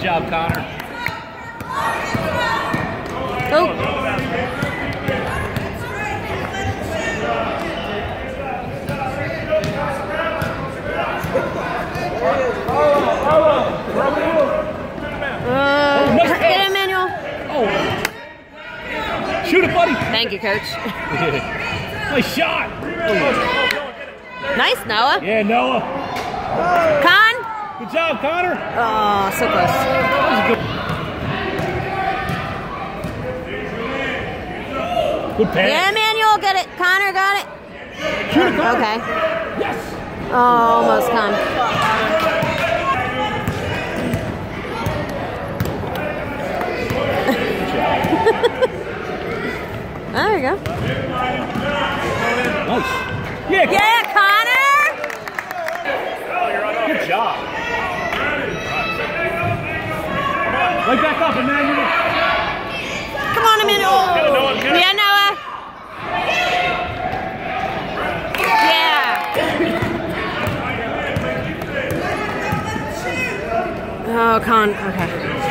job, Connor. Oh. Get it, Manuel. Oh. Shoot it, buddy. Thank you, Coach. Nice shot. Nice, Noah. Yeah, Noah. Con. Good job, Connor. Oh, so close. That was good. Good pass. Yeah, Manuel, get it. Connor got it. Shoot it, Connor. Okay. Yes. Oh, almost, Con. There you go. Nice. Yeah, Yeah, Connor. good job. Right back up, Emmanuel. Come on, Emmanuel. Yeah, Noah. Yeah. Oh, Con. Okay.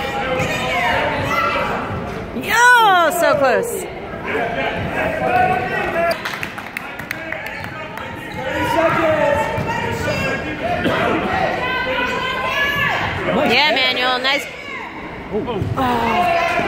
Yo, so close. Yeah, Manuel. Nice. Oh. Oh.